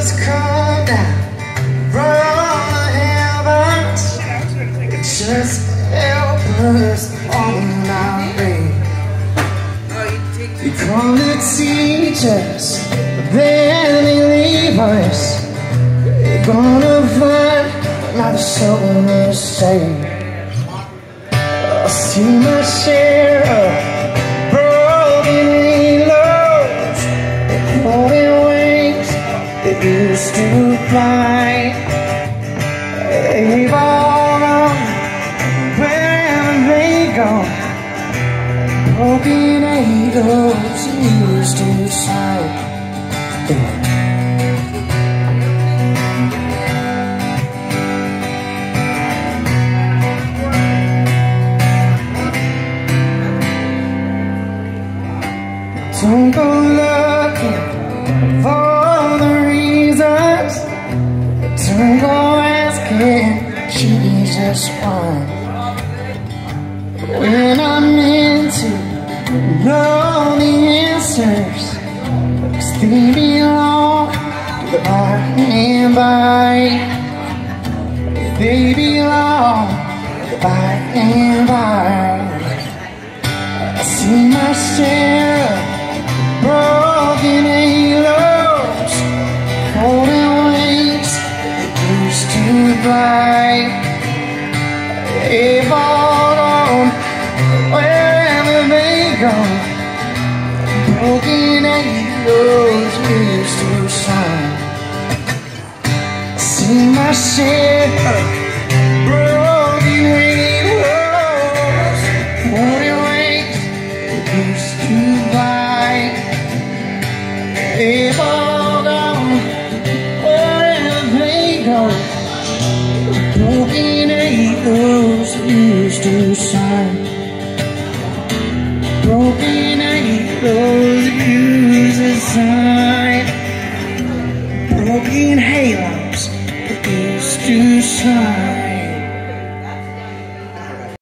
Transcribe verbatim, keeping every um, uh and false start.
angels come down from the heavens, just help us on our way. They come to teach us, then they leave us. They're gonna find another soul to save. I'll see my share of broken halos, holding wings that used to fly. They've all gone wherever they go. Broken halos used to shine. Don't go looking for the reasons. Don't go asking Jesus why. When I'm into know the answers, 'cause they belong to the by and by. They belong to the by and by. I see my share of broken halos, holding wings that used to fly. They've all gone wherever they go. Broken halos used to shine. See my share of broken halos, holding wings that used to fly. They've all gone wherever they go. Broken halos used to shine. Broken halos used to shine.